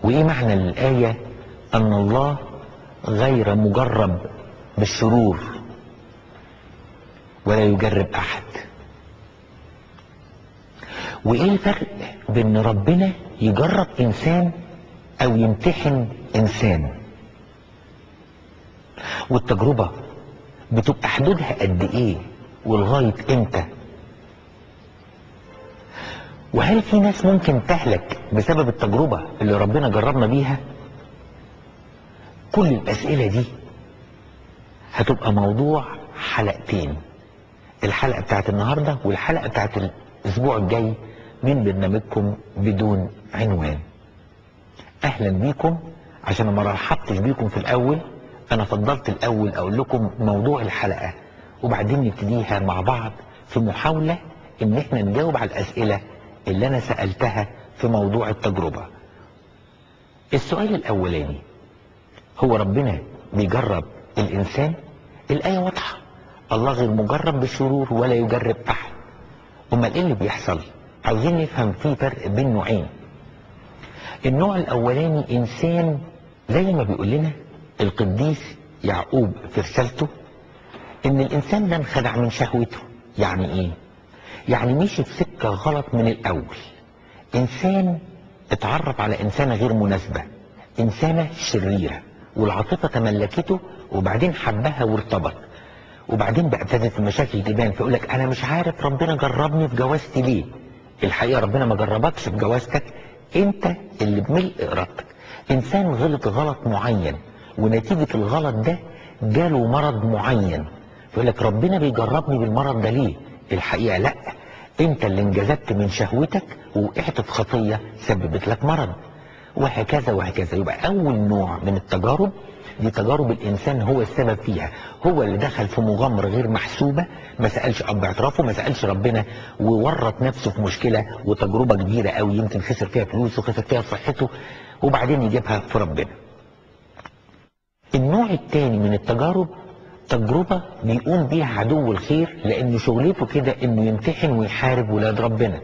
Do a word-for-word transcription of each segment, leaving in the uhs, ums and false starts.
وايه معنى الآية ان الله غير مجرب بالشرور ولا يجرب احد؟ وايه الفرق بين ربنا يجرب انسان او يمتحن انسان؟ والتجربة بتبقى حدودها قد ايه ولغاية امتى؟ وهل في ناس ممكن تهلك بسبب التجربة اللي ربنا جربنا بيها؟ كل الاسئلة دي هتبقى موضوع حلقتين، الحلقة بتاعت النهاردة والحلقة بتاعت الاسبوع الجاي من برنامجكم بدون عنوان. اهلا بيكم. عشان ما رحبتش بيكم في الاول، انا فضلت الاول اقول لكم موضوع الحلقة وبعدين نبتديها مع بعض في محاولة ان احنا نجاوب على الاسئلة اللي انا سألتها في موضوع التجربة. السؤال الاولاني، هو ربنا بيجرب الانسان؟ الاية واضحة، الله غير مجرب بالشرور ولا يجرب احد. امال ايه اللي بيحصل؟ عاوزين نفهم في فرق بين نوعين. النوع الاولاني انسان زي ما بيقول لنا القديس يعقوب في رسالته ان الانسان ده انخدع من شهوته. يعني ايه؟ يعني مشي في سكة غلط من الاول. انسان اتعرف على انسانة غير مناسبة، انسانة شريرة، والعاطفة تملكته وبعدين حبها وارتبط، وبعدين بقى ابتدت المشاكل تبان، فيقول لك انا مش عارف ربنا جربني في جوازتي ليه. الحقيقة ربنا ما جربكش في جوازتك، انت اللي بملء ارادتك. انسان غلط غلط معين ونتيجة الغلط ده جاله مرض معين، يقول لك ربنا بيجربني بالمرض ده ليه؟ الحقيقة لا، انت اللي انجذبت من شهوتك ووقعت في خطية سببت لك مرض، وهكذا وهكذا. يبقى اول نوع من التجارب دي تجارب الانسان هو السبب فيها، هو اللي دخل في مغامرة غير محسوبة، ما سألش اب اعترافه، ما سألش ربنا، وورط نفسه في مشكلة وتجربة كبيرة قوي، يمكن خسر فيها فلوس وخسر فيها صحته، وبعدين يجيبها في ربنا. النوع الثاني من التجارب تجربة بيقوم بيها عدو الخير، لان شغلته كده انه يمتحن ويحارب ولاد ربنا،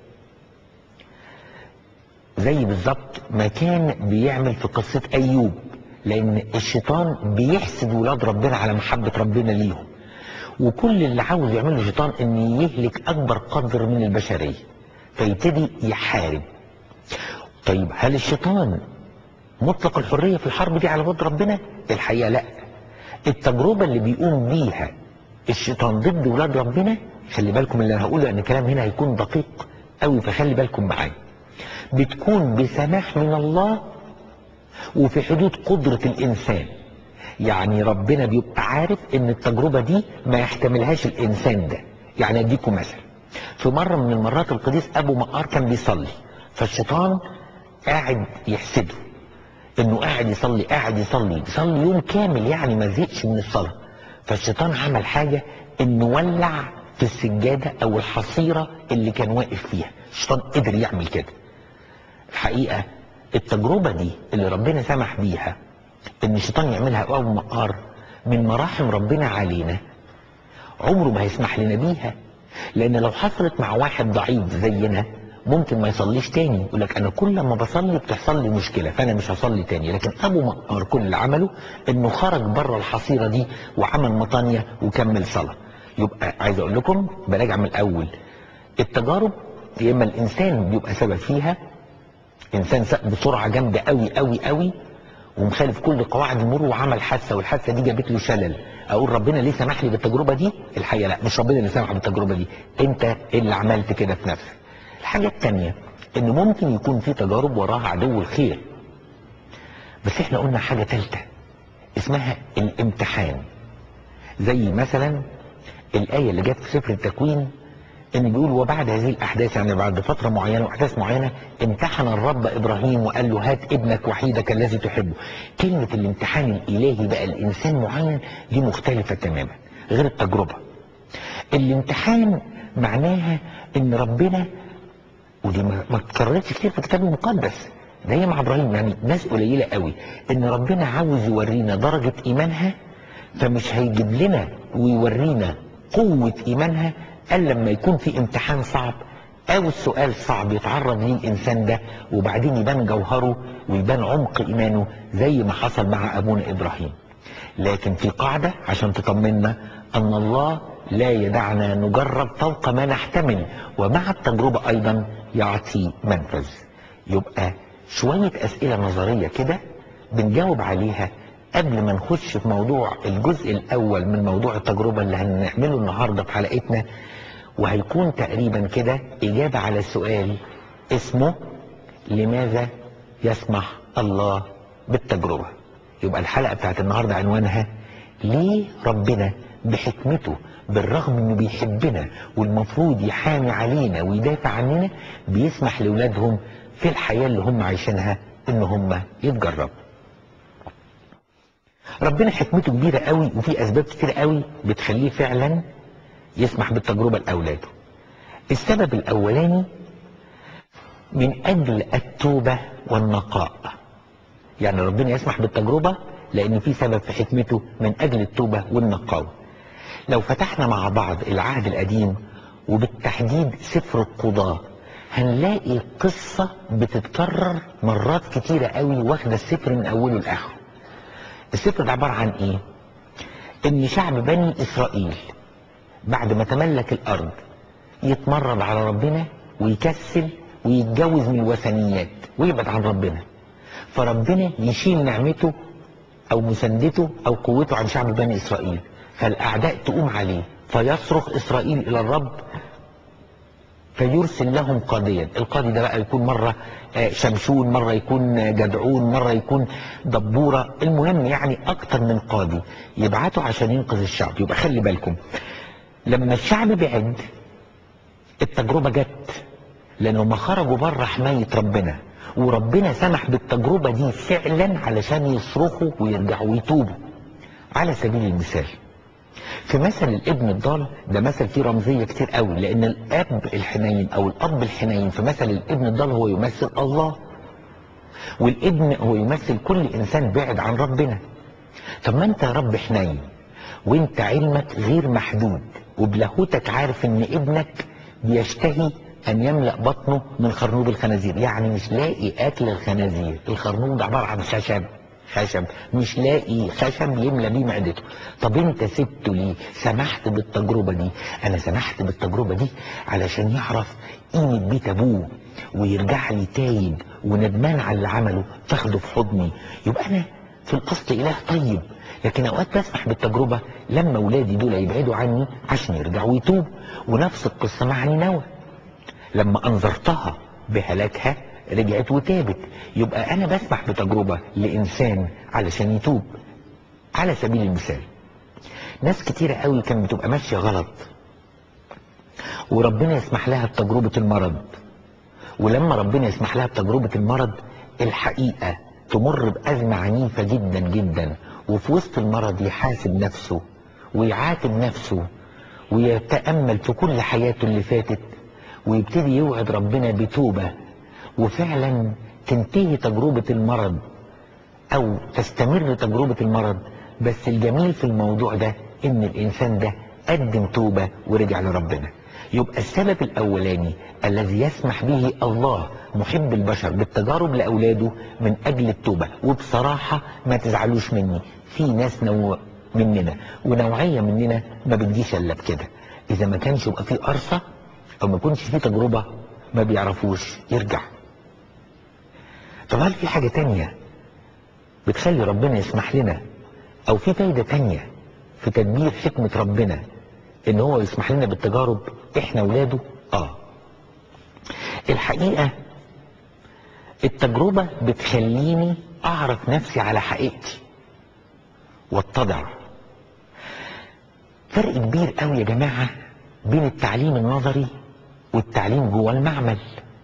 زي بالظبط ما كان بيعمل في قصة ايوب، لان الشيطان بيحسد ولاد ربنا على محبة ربنا ليهم، وكل اللي عاوز يعمله الشيطان ان يهلك اكبر قدر من البشرية، فيبتدي يحارب. طيب هل الشيطان مطلق الحرية في الحرب دي على ولاد ربنا؟ الحقيقة لا. التجربة اللي بيقوم بيها الشيطان ضد ولاد ربنا، خلي بالكم اللي انا هقوله لان الكلام هنا هيكون دقيق قوي، فخلي بالكم معايا، بتكون بسماح من الله وفي حدود قدرة الانسان. يعني ربنا بيبقى عارف ان التجربة دي ما يحتملهاش الانسان ده. يعني اديكم مثل، في مرة من المرات القديس ابو مقار كان بيصلي، فالشيطان قاعد يحسده انه قاعد يصلي قاعد يصلي يصلي يوم كامل، يعني ما زهقش من الصلاة. فالشيطان عمل حاجة انه ولع في السجادة او الحصيرة اللي كان واقف فيها. الشيطان قدر يعمل كده. الحقيقة التجربة دي اللي ربنا سمح بيها ان الشيطان يعملها ابو مقار من مراحم ربنا علينا، عمره ما هيسمح لنا بيها، لان لو حصلت مع واحد ضعيف زينا ممكن ما يصليش تاني، يقول لك انا كل ما بصلي بتحصل لي مشكله فانا مش هصلي تاني. لكن ابو مقار كل اللي عمله انه خرج بره الحصيره دي وعمل مطانيه وكمل صلاه. يبقى عايز اقول لكم براجع من الاول، التجارب يا اما الانسان بيبقى سبب فيها، انسان ساق بسرعه جامده قوي قوي قوي ومخالف كل قواعد المرور وعمل حادثه والحادثه دي جابت له شلل، اقول ربنا ليه سمح لي بالتجربه دي؟ الحقيقه لا، مش ربنا اللي سمح بالتجربه دي، انت اللي عملت كده في نفسك. الحاجه الثانيه ان ممكن يكون في تجارب وراها عدو الخير، بس احنا قلنا حاجه ثالثه اسمها الامتحان. زي مثلا الايه اللي جت في سفر التكوين ان بيقول وبعد هذه الاحداث، يعني بعد فتره معينه واحداث معينه، امتحن الرب ابراهيم وقال له هات ابنك وحيدك الذي تحبه. كلمه الامتحان الالهي بقى الانسان معين دي مختلفه تماما غير التجربه. الامتحان معناها ان ربنا، ودي ما اتكررتش كتير في الكتاب المقدس، ده هي مع ابراهيم، يعني ناس قليله قوي، ان ربنا عاوز يورينا درجه ايمانها، فمش هيجيب لنا ويورينا قوه ايمانها الا لما يكون في امتحان صعب او السؤال صعب يتعرض ليه الانسان ده وبعدين يبان جوهره ويبان عمق ايمانه زي ما حصل مع ابونا ابراهيم. لكن في قاعدة عشان تطمنا ان الله لا يدعنا نجرب فوق ما نحتمل، ومع التجربة ايضا يعطي منفذ. يبقى شوية اسئلة نظرية كده بنجاوب عليها قبل ما نخش في موضوع الجزء الاول من موضوع التجربة اللي هنعمله النهاردة في حلقتنا، وهيكون تقريبا كده اجابة على سؤال اسمه لماذا يسمح الله بالتجربة. يبقى الحلقة بتاعت النهاردة عنوانها ليه ربنا بحكمته بالرغم انه بيحبنا والمفروض يحامي علينا ويدافع عننا بيسمح لاولادهم في الحياة اللي هم عايشينها ان هم يتجربوا. ربنا حكمته كبيرة قوي وفي اسباب كتير قوي بتخليه فعلا يسمح بالتجربة لاولاده. السبب الاولاني من اجل التوبة والنقاء. يعني ربنا يسمح بالتجربة لان في سبب في حكمته من اجل التوبة والنقاوة. لو فتحنا مع بعض العهد القديم وبالتحديد سفر القضاة هنلاقي قصة بتتكرر مرات كتيرة قوي واخدة السفر من اوله لاخره. السفر ده عبارة عن ايه؟ ان شعب بني اسرائيل بعد ما تملك الارض يتمرد على ربنا ويكسل ويتجوز من الوثنيات ويبعد عن ربنا، فربنا يشيل نعمته او مساندته او قوته عن شعب بني اسرائيل، فالاعداء تقوم عليه فيصرخ اسرائيل الى الرب فيرسل لهم قاضيا. القاضي ده بقى يكون مرة شمشون، مرة يكون جدعون، مرة يكون دبورة، المهم يعني اكتر من قاضي يبعته عشان ينقذ الشعب. يبقى خلي بالكم لما الشعب بعد التجربة جت لانهم خرجوا بره حماية ربنا، وربنا سمح بالتجربة دي فعلا علشان يصرخوا ويرجعوا ويتوبوا. على سبيل المثال في مثل الابن الضال ده مثل فيه رمزية كتير قوي، لان الاب الحنين او الاب الحنين في مثل الابن الضال هو يمثل الله، والابن هو يمثل كل انسان بعد عن ربنا. طب ما انت يا رب حنين وانت علمك غير محدود وبلاهوتك عارف ان ابنك بيشتهي ان يملأ بطنه من خرنوب الخنازير، يعني مش لاقي اكل الخنازير. الخرنوب ده عبارة عن خشب خشب مش لاقي خشب يملى بيه معدته. طب انت سبته ليه؟ سمحت بالتجربة دي. انا سمحت بالتجربة دي علشان يعرف قيمة بيت ابوه ويرجع لي تايب وندمان على اللي عمله فاخده في حضني. يبقى انا في الاصل اله طيب، لكن اوقات بسمح بالتجربة لما ولادي دول يبعدوا عني عشان يرجعوا يتوبوا. ونفس القصة مع نينوى لما انذرتها بهلاكها رجعت وتابت. يبقى انا بسمح بتجربة لانسان علشان يتوب. على سبيل المثال ناس كتيرة قوي كانت بتبقى ماشية غلط وربنا يسمح لها بتجربة المرض، ولما ربنا يسمح لها بتجربة المرض الحقيقة تمر بأزمة عنيفة جدا جدا، وفي وسط المرض يحاسب نفسه ويعاتب نفسه ويتأمل في كل حياته اللي فاتت ويبتدي يوعد ربنا بتوبة، وفعلا تنتهي تجربة المرض او تستمر تجربة المرض. بس الجميل في الموضوع ده ان الانسان ده قدم توبة ورجع لربنا. يبقى السبب الاولاني الذي يسمح به الله محب البشر بالتجارب لاولاده من اجل التوبة. وبصراحة ما تزعلوش مني، في ناس نوع مننا ونوعية مننا ما بتجيش الا بكده، اذا ما كانش يبقى في قرصة او ما كنش في تجربة ما بيعرفوش يرجع. طب هل في حاجة تانية بتخلي ربنا يسمح لنا او في فايدة تانية في تدبير حكمة ربنا ان هو يسمح لنا بالتجارب احنا ولاده؟ اه الحقيقة التجربة بتخليني اعرف نفسي على حقيقتي واتضع. فرق كبير قوي يا جماعة بين التعليم النظري والتعليم جوه المعمل،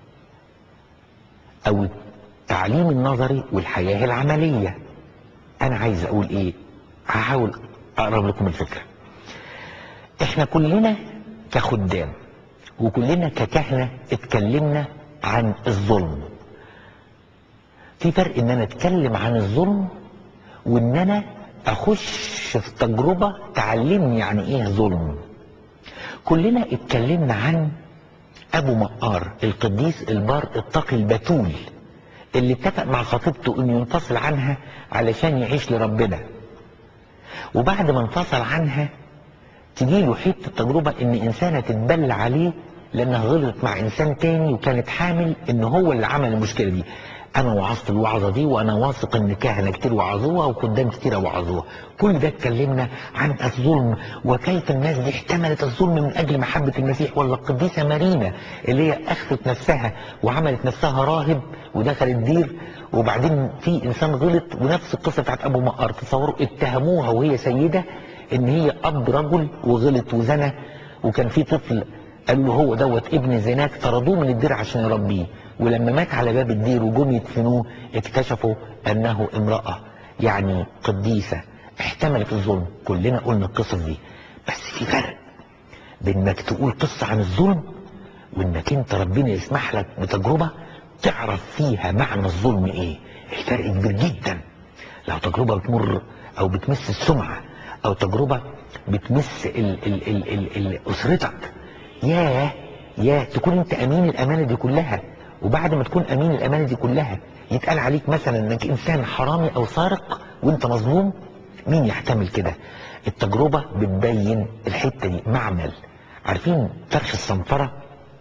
او التعليم النظري والحياة العملية. انا عايز اقول ايه؟ هحاول اقرب لكم الفكرة. احنا كلنا كخدام وكلنا ككهنة اتكلمنا عن الظلم. في فرق ان انا اتكلم عن الظلم وان انا اخش في تجربة تعلمني يعني ايه ظلم. كلنا اتكلمنا عن ابو مقار القديس البار التقي البتول اللي اتفق مع خطيبته انه ينفصل عنها علشان يعيش لربنا، وبعد ما انفصل عنها تجيله حته تجربه ان انسانه تتبلى عليه لانها غلطت مع انسان تاني وكانت حامل ان هو اللي عمل المشكله دي. انا وعظت الوعظه دي وانا واثق ان كهنه كتير وعظوها وقدام كتير وعظوها. كل ده اتكلمنا عن الظلم وكيف الناس دي احتملت الظلم من اجل محبه المسيح. ولا القديسه مارينا اللي هي اخفت نفسها وعملت نفسها راهب ودخلت دير، وبعدين في انسان غلط، ونفس القصه بتاعت ابو مقار. تصوروا اتهموها وهي سيده ان هي اب رجل وغلط وزنى، وكان في طفل قالوا له هو دوت ابن زناك، طردوه من الدير عشان يربيه، ولما مات على باب الدير وجم يدفنوه اكتشفوا انه امرأة يعني قديسة احتملت الظلم. كلنا قلنا القصص دي، بس في فرق بين انك تقول قصة عن الظلم وانك انت ربنا يسمح لك بتجربة تعرف فيها معنى الظلم ايه. الفرق كبير جدا. لو تجربة بتمر او بتمس السمعة او تجربة بتمس ال ال ال ال ال اسرتك، ياه يا تكون انت امين الامانة دي كلها، وبعد ما تكون امين الامانة دي كلها يتقال عليك مثلا انك انسان حرامي او سارق وانت مظلوم، مين يحتمل كده؟ التجربة بتبين الحتة دي. معمل، عارفين فرش الصنفرة؟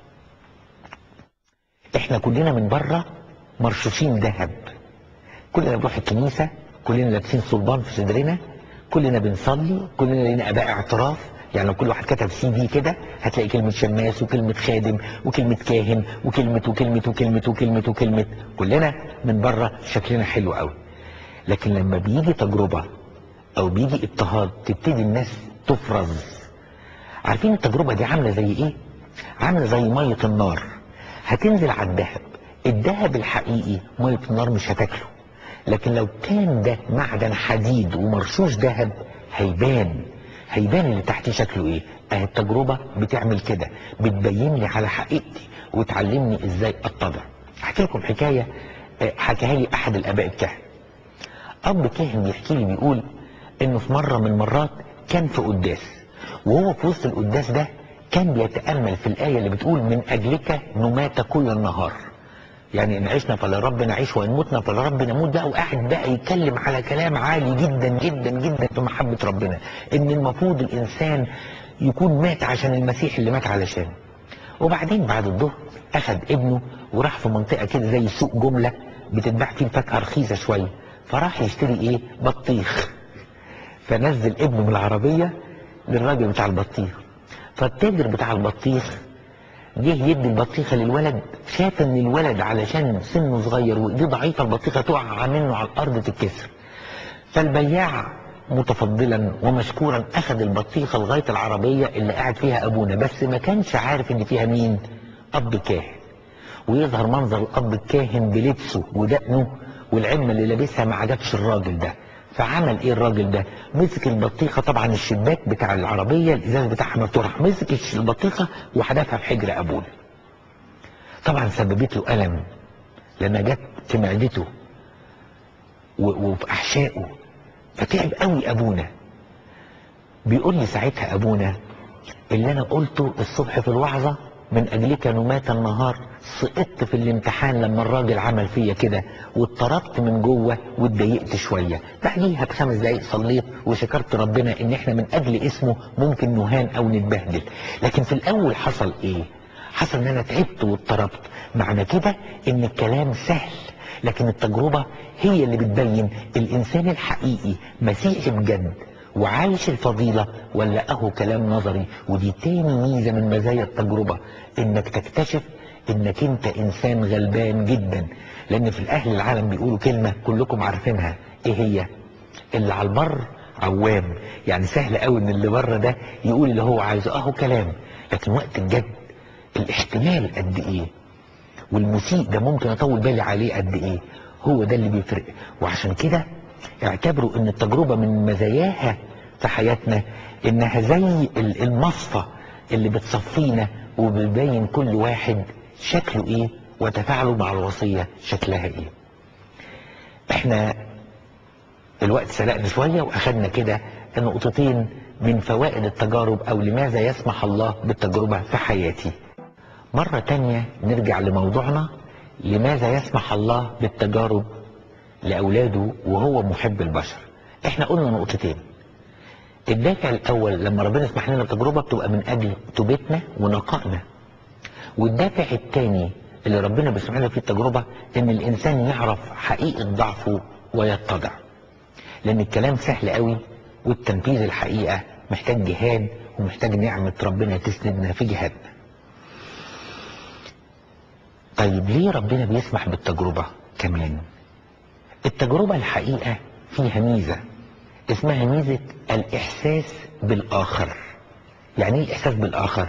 احنا كلنا من بره مرشوشين ذهب، كلنا بنروح الكنيسة، كلنا لابسين صلبان في صدرنا، كلنا بنصلي، كلنا لينا اباء اعتراف. يعني لو كل واحد كتب سي دي كده هتلاقي كلمة شماس وكلمة خادم وكلمة كاهن وكلمة وكلمة وكلمة وكلمة وكلمة. كلنا من بره شكلنا حلو قوي، لكن لما بيجي تجربة او بيجي اضطهاد تبتدي الناس تفرز. عارفين التجربة دي عاملة زي ايه؟ عاملة زي مية النار هتنزل على الذهب. الذهب الحقيقي مية النار مش هتاكله، لكن لو كان ده معدن حديد ومرشوش ذهب هيبان هيبان اللي تحتيه شكله ايه. اه التجربة بتعمل كده، بتبين لي على حقيقتي وتعلمني ازاي اتضع. احكي لكم حكاية حكاها لي احد الاباء الكهنة. اب كاهن بيحكي لي بيقول انه في مرة من المرات كان في قداس، وهو في وسط القداس ده كان بيتأمل في الآية اللي بتقول من اجلك نمات كل النهار. يعني ان عشنا فلرب نعيش وان متنا فلرب نموت بقى، وقاعد بقى يتكلم على كلام عالي جدا جدا جدا في محبة ربنا، ان المفروض الانسان يكون مات عشان المسيح اللي مات علشانه. وبعدين بعد الظهر اخد ابنه وراح في منطقة كده زي سوق جملة بتتباع فيه الفاكهة رخيصة شوية، فراح يشتري ايه؟ بطيخ. فنزل ابنه من العربية للراجل بتاع البطيخ، فالتاجر بتاع البطيخ جه يدي البطيخه للولد، شاف ان الولد علشان سنه صغير وايديه ضعيفه البطيخه تقع منه على الارض تتكسر. فالبياع متفضلا ومشكورا اخذ البطيخه لغايه العربيه اللي قاعد فيها ابونا، بس ما كانش عارف ان فيها مين؟ اب كاهن. ويظهر منظر الاب الكاهن بلبسه ودقنه والعمه اللي لابسها ما عجبش الراجل ده. فعمل ايه الراجل ده؟ مسك البطيخه، طبعا الشباك بتاع العربيه الازاز بتاعها مفتوح، مسك البطيخه وحدفها في حجر ابونا. طبعا سببت له الم لانها جت في معدته وفي احشائه، فتعب قوي ابونا. بيقول لي ساعتها ابونا اللي انا قلته الصبح في الوعظه من اجلك نمات النهار، سقطت في الامتحان لما الراجل عمل فيا كده واتطردت من جوه واتضايقت شويه. بعديها بخمس دقايق صليت وشكرت ربنا ان احنا من اجل اسمه ممكن نهان او نتبهدل. لكن في الاول حصل ايه؟ حصل ان انا تعبت واضطربت. معنى كده ان الكلام سهل، لكن التجربه هي اللي بتبين الانسان الحقيقي مسيحي بجد وعايش الفضيلة ولا اهو كلام نظري. ودي تاني ميزة من مزايا التجربة، انك تكتشف انك انت انسان غلبان جدا. لان في الاهل العالم بيقولوا كلمة كلكم عارفينها، ايه هي؟ اللي على البر عوام. يعني سهل قوي ان اللي بره ده يقول اللي هو عايزه، اهو كلام، لكن وقت الجد الاحتمال قد ايه والمسيء ده ممكن اطول بالي عليه قد ايه، هو ده اللي بيفرق. وعشان كده اعتبروا ان التجربة من مزاياها في حياتنا انها زي المصفى اللي بتصفينا وبيبين كل واحد شكله ايه وتفاعله مع الوصية شكلها ايه. احنا الوقت سرقنا شوية واخدنا كده نقطتين من فوائد التجارب او لماذا يسمح الله بالتجربة في حياتي. مرة تانية نرجع لموضوعنا، لماذا يسمح الله بالتجارب لأولاده وهو محب البشر؟ احنا قلنا نقطتين. الدافع الأول لما ربنا يسمح لنا التجربة بتبقى من أجل توبتنا ونقائنا. والدافع الثاني اللي ربنا بيسمح لنا فيه التجربة إن الإنسان يعرف حقيقة ضعفه ويتضع. لأن الكلام سهل قوي والتنفيذ الحقيقة محتاج جهاد ومحتاج نعمة ربنا تسندنا في جهادنا. طيب ليه ربنا بيسمح بالتجربة كمان؟ التجربة الحقيقة فيها ميزة اسمها ميزة الإحساس بالآخر. يعني ايه الإحساس بالآخر؟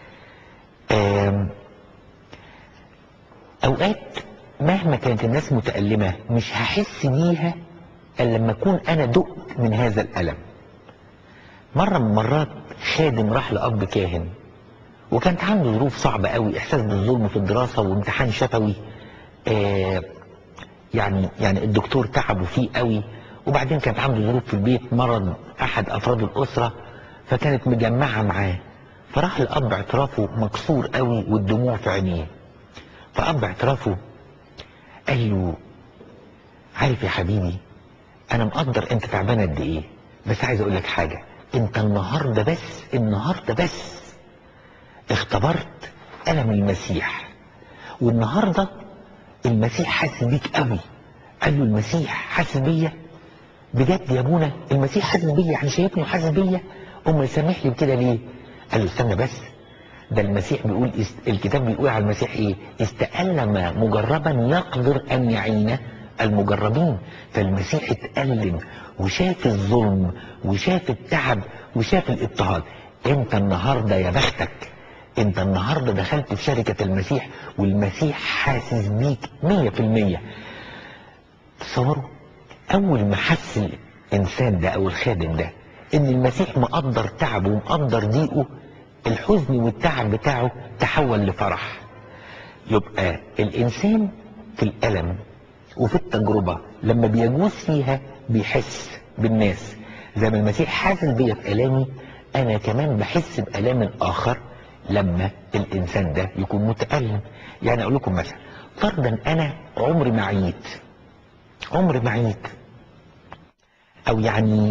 أوقات مهما كانت الناس متألمة مش هحس بيها إلا لما أكون أنا دقت من هذا الألم. مرة من مرات خادم راح لأب كاهن وكانت عنده ظروف صعبة قوي، إحساس بالظلم في الدراسة وامتحان شفوي، آه يعني يعني الدكتور تعبه فيه قوي، وبعدين كانت عنده ظروف في البيت، مرض أحد أفراد الأسرة فكانت مجمعة معاه. فراح الأب اعترافه مكسور قوي والدموع في عينيه. فأب اعترافه قال له عارف يا حبيبي أنا مقدر أنت تعبان قد إيه، بس عايز أقول لك حاجة، أنت النهاردة بس النهاردة بس اختبرت ألم المسيح، والنهاردة المسيح حاسس بيك قوي. قال له المسيح حاسس بيا بجد يا ابونا؟ المسيح حاسس بيا يعني شايفني وحاسس بيا؟ امال سامح لي بكده ليه؟ قال له استنى بس، ده المسيح بيقول است... الكتاب بيقول على المسيح ايه؟ استألم مجربا يقدر ان يعين المجربين. فالمسيح اتألم وشاف الظلم وشاف التعب وشاف الاضطهاد. انت النهارده يا بختك، انت النهارده دخلت في شركة المسيح والمسيح حاسس بيك مية في المية. تصوروا اول ما حس الانسان ده او الخادم ده ان المسيح مقدر تعبه ومقدر ضيقه، الحزن والتعب بتاعه تحول لفرح. يبقى الانسان في الالم وفي التجربة لما بيجوز فيها بيحس بالناس. زي ما المسيح حاسس بيا في الامي، انا كمان بحس بالام الاخر لما الانسان ده يكون متألم. يعني اقول لكم مثلا، فرضا انا عمري ما عييت عمري ما عييت او يعني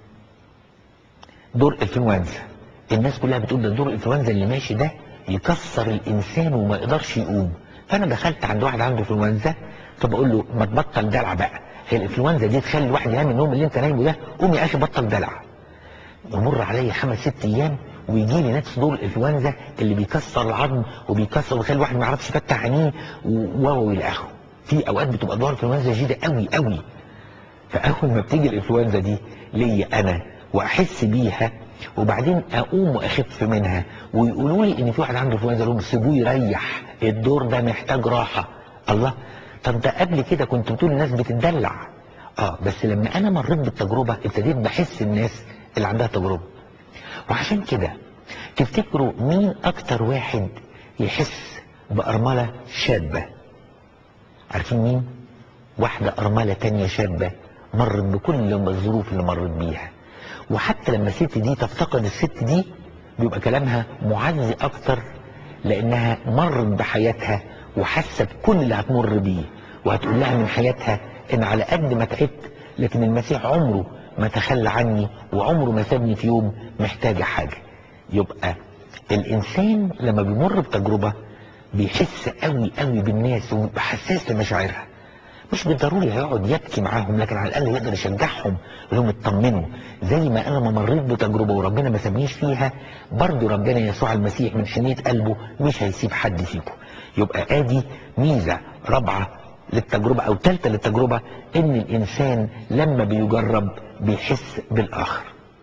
دور انفلونزا، الناس كلها بتقول ده دور الانفلونزا اللي ماشي ده يكسر الانسان وما يقدرش يقوم. فانا دخلت عند واحد عنده انفلونزا فبقول له ما تبطل دلع بقى، هي الانفلونزا دي تخلي الواحد ينام النوم اللي انت نايمه ده، قوم يا اخي بطل دلع. يمر عليا خمس ست ايام ويجي لي نفس دور الانفلونزا اللي بيكسر العظم وبيكسر ويخلي الواحد ما يعرفش يفتح عينيه و الى اخره. في اوقات بتبقى دور الانفلونزا شديده قوي قوي. فاول ما بتيجي الانفلونزا دي ليا انا واحس بيها وبعدين اقوم واخف منها ويقولوا لي ان في واحد عنده انفلونزا، لهم سيبوه يريح، الدور ده محتاج راحه. الله، طب ده قبل كده كنت بتقول الناس بتدلع. اه بس لما انا مريت بالتجربه ابتديت بحس الناس اللي عندها تجربه. وعشان كده تفتكروا مين اكتر واحد يحس بارمله شابه؟ عارفين مين؟ واحده ارمله تانية شابه مرت بكل الظروف اللي مرت بيها، وحتى لما الست دي تفتقد الست دي بيبقى كلامها معزي اكتر لانها مرت بحياتها وحست كل اللي هتمر بيه، وهتقول لها من حياتها ان على قد ما تعبت لكن المسيح عمره ما تخلى عني وعمره ما سابني في يوم محتاجة حاجة. يبقى الانسان لما بيمر بتجربة بيحس قوي قوي بالناس وبيبقى حساس لمشاعرها. مش بالضروري هيقعد يبكي معاهم، لكن على الاقل يقدر يشجعهم يقول لهم اطمنوا، زي ما انا ما مريت بتجربه وربنا ما سابنيش فيها، برضه ربنا يسوع المسيح من حنيه قلبه مش هيسيب حد فيكم. يبقى ادي ميزه رابعه للتجربه او ثالثه للتجربه، ان الانسان لما بيجرب بيحس بالاخر.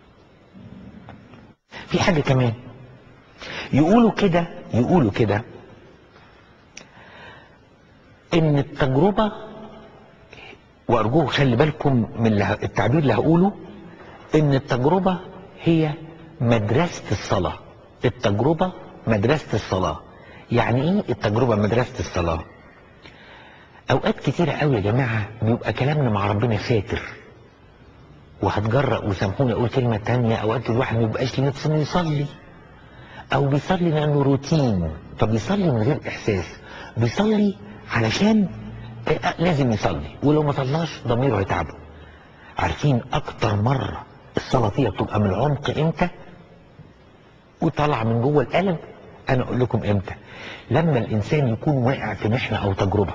في حاجه كمان يقولوا كده يقولوا كده ان التجربه، وارجوه خلي بالكم من التعبير اللي هقوله، ان التجربة هي مدرسة الصلاة. التجربة مدرسة الصلاة. يعني ايه التجربة مدرسة الصلاة؟ اوقات كتيرة قوي يا جماعة بيبقى كلامنا مع ربنا فاتر وهتجرأ وسامحوني اقول كلمة تانية، اوقات الواحد ما بيبقاش لنفسه انه يصلي او بيصلي لانه روتين فبيصلي من غير احساس، بيصلي علشان لازم يصلي، ولو ما صلاش ضميره هيتعبه. عارفين اكتر مرة الصلاة فيها بتبقى من العمق امتى وطلع من جوه القلب؟ انا اقول لكم امتى. لما الانسان يكون واقع في محنة او تجربة،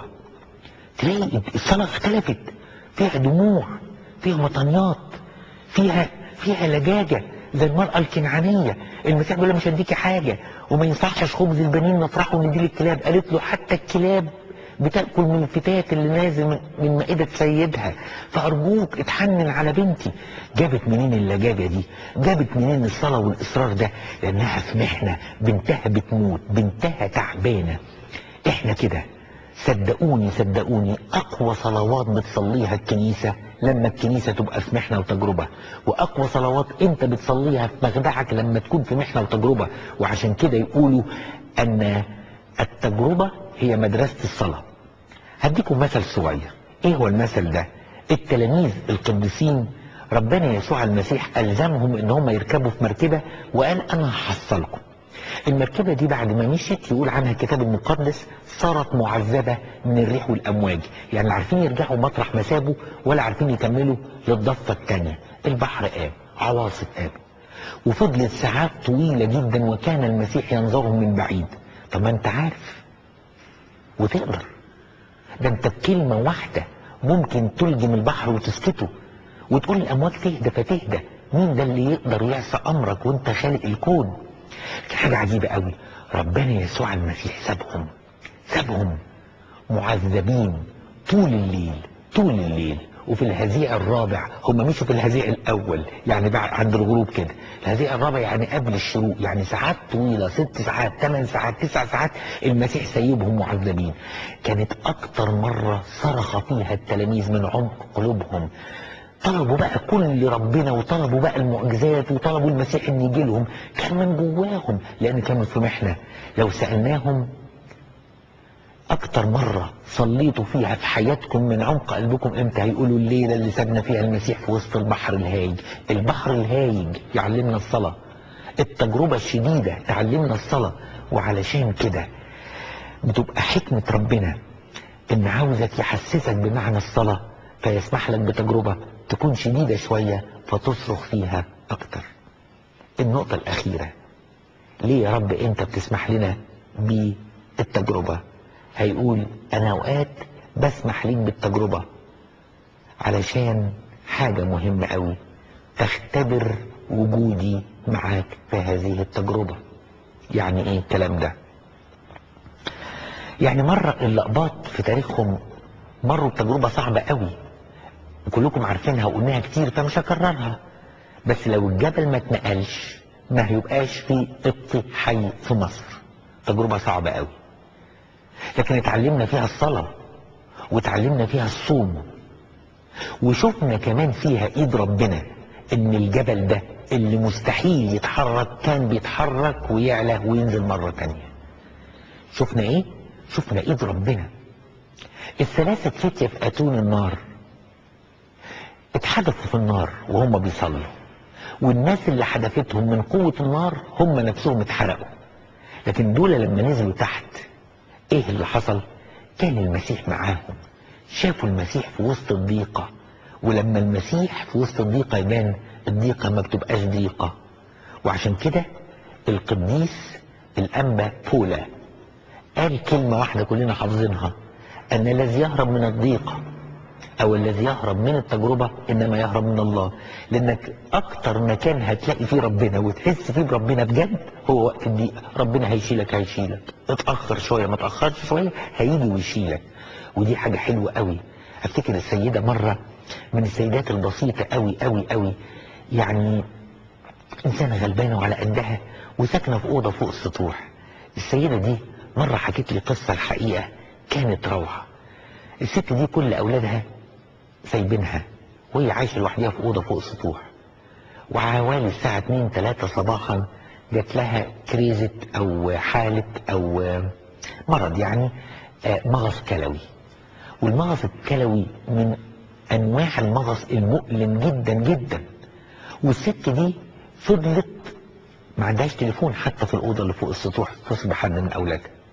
تلاقي الصلاة اختلفت، فيها دموع، فيها مطنيات، فيها فيها لجاجة، زي المرأة الكنعانية. المسيح بيقول لها مش هديكي حاجة، وما ينصحش خبز البنين نطرحه ونديه للكلاب. قالت له حتى الكلاب بتاكل من الفتات اللي نازل من مائدة سيدها، فأرجوك اتحنن على بنتي. جابت منين اللجاجة دي؟ جابت منين الصلاة والإصرار ده؟ لأنها في محنة، بنتها بتموت، بنتها تعبانة. احنا كده صدقوني صدقوني اقوى صلوات بتصليها الكنيسة لما الكنيسة تبقى في محنة وتجربة، واقوى صلوات انت بتصليها في مخدعك لما تكون في محنة وتجربة. وعشان كده يقولوا ان التجربة هي مدرسة الصلاة. هديكم مثل صغير. ايه هو المثل ده؟ التلاميذ القديسين ربنا يسوع المسيح ألزمهم ان هم يركبوا في مركبة وقال انا هحصلكم. المركبة دي بعد ما مشيت يقول عنها الكتاب المقدس صارت معذبة من الريح والأمواج، يعني لا عارفين يرجعوا مطرح ما سابوا ولا عارفين يكملوا للضفة التانية. البحر قام، عواصف قام، وفضلت ساعات طويلة جدا وكان المسيح ينظرهم من بعيد. طب ما انت عارف وتقدر، ده انت بكلمة واحدة ممكن تلجم البحر وتسكته وتقول الأمواج تهدى فتهدى. مين ده اللي يقدر يعصى أمرك وانت خالق الكون؟ حاجة عجيبة قوي، ربنا يسوع المسيح سابهم سابهم معذبين طول الليل طول الليل. وفي الهزيع الرابع، هم مشوا في الهزيع الأول يعني بعد عند الغروب كده، الهزيع الرابع يعني قبل الشروق، يعني ساعات طويلة، ست ساعات، ثمان ساعات، تسع ساعات المسيح سيبهم معذبين. كانت أكتر مرة صرخ فيها التلاميذ من عمق قلوبهم، طلبوا بقى كل ربنا وطلبوا بقى المعجزات وطلبوا المسيح ان يجي لهم، كان من جواهم لان كانوا في محنه. لو سالناهم اكتر مره صليتوا فيها في حياتكم من عمق قلبكم امتى، هيقولوا الليله اللي سابنا فيها المسيح في وسط البحر الهايج. البحر الهايج يعلمنا الصلاه، التجربه الشديده تعلمنا الصلاه. وعلشان كده بتبقى حكمه ربنا ان عاوزك يحسسك بمعنى الصلاه، فيسمح لك بتجربة تكون شديدة شوية فتصرخ فيها أكتر. النقطة الأخيرة، ليه يا رب أنت بتسمح لنا بالتجربة؟ هيقول أنا أوقات بسمح ليك بالتجربة علشان حاجة مهمة قوي، تختبر وجودي معاك في هذه التجربة. يعني إيه الكلام ده؟ يعني مرة الأقباط في تاريخهم مروا بتجربة صعبة قوي وكلكم عارفينها وقلناها كتير فمش هكررها، بس لو الجبل ما اتنقلش ما هيبقاش في قبط حي في مصر. تجربة صعبة قوي، لكن اتعلمنا فيها الصلاة واتعلمنا فيها الصوم، وشفنا كمان فيها ايد ربنا ان الجبل ده اللي مستحيل يتحرك كان بيتحرك ويعلى وينزل مرة تانية. شفنا ايه؟ شفنا ايد ربنا. الثلاثة فتية في اتون النار اتحدفوا في النار وهم بيصلوا، والناس اللي حدفتهم من قوة النار هم نفسهم اتحرقوا. لكن دول لما نزلوا تحت ايه اللي حصل؟ كان المسيح معاهم، شافوا المسيح في وسط الضيقة. ولما المسيح في وسط الضيقة يبان الضيقة ما بتبقاش ضيقة. وعشان كده القديس الأنبا بولا قال كلمة واحدة كلنا حافظينها، أن الذي يهرب من الضيقة أو الذي يهرب من التجربة إنما يهرب من الله. لأنك أكتر مكان هتلاقي فيه ربنا وتحس فيه بربنا بجد هو وقت الضيقة. ربنا هيشيلك هيشيلك، اتأخر شوية ما تأخرش شوية هيجي ويشيلك، ودي حاجة حلوة قوي. أفتكر السيدة مرة من السيدات البسيطة قوي قوي قوي، يعني إنسانة غلبانة وعلى قدها وساكنة في أوضة فوق السطوح. السيدة دي مرة حكيت لي قصة الحقيقة كانت روعة. الست دي كل أولادها سايبينها وهي عايشة لوحدها في أوضة فوق السطوح، وحوالي الساعة اتنين تلاتة صباحا جات لها كريزة أو حالة أو مرض، يعني مغص كلوي. والمغص الكلوي من أنواع المغص المؤلم جدا جدا. والست دي فضلت ما عندهاش تليفون حتى في الأوضة اللي فوق السطوح تصل بحد من أولادها،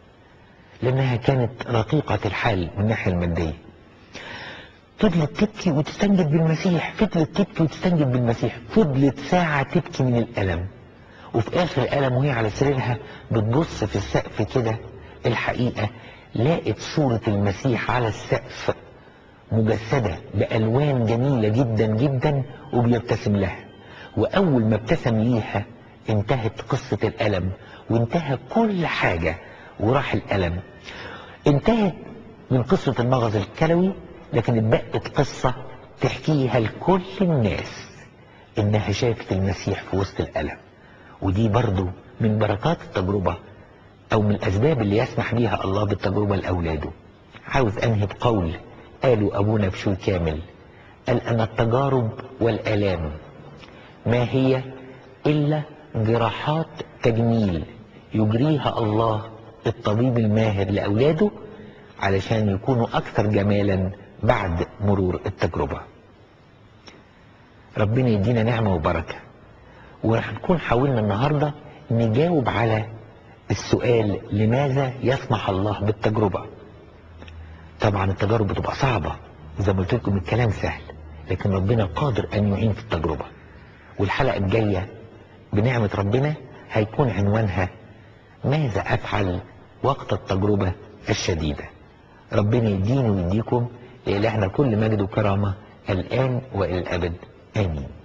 لأنها كانت رقيقة الحال من الناحية المادية. فضلت تبكي وتستنجد بالمسيح، فضلت تبكي وتستنجد بالمسيح، فضلت ساعة تبكي من الألم. وفي آخر الألم وهي على سريرها بتبص في السقف كده، الحقيقة لقت صورة المسيح على السقف مجسدة بألوان جميلة جدا جدا وبيبتسم لها. وأول ما ابتسم ليها انتهت قصة الألم وانتهى كل حاجة وراح الألم. انتهت من قصة المغص الكلوي، لكن اتبقت قصة تحكيها لكل الناس انها شافت المسيح في وسط الألم. ودي برضو من بركات التجربة او من الاسباب اللي يسمح بيها الله بالتجربة لأولاده. عاوز انهي بقول قالوا ابونا بشوي كامل، قال ان التجارب والآلام ما هي الا جراحات تجميل يجريها الله الطبيب الماهر لأولاده علشان يكونوا اكثر جمالا بعد مرور التجربة. ربنا يدينا نعمة وبركة. ورح نكون حاولنا النهاردة نجاوب على السؤال لماذا يسمح الله بالتجربة. طبعا التجارب بتبقى صعبة زي ما قلت لكم، الكلام سهل، لكن ربنا قادر ان يعين في التجربة. والحلقة الجاية بنعمة ربنا هيكون عنوانها ماذا افعل وقت التجربة الشديدة. ربنا يديني ويديكم، لإلهنا كل مجد وكرامة الآن وإلى الأبد، آمين.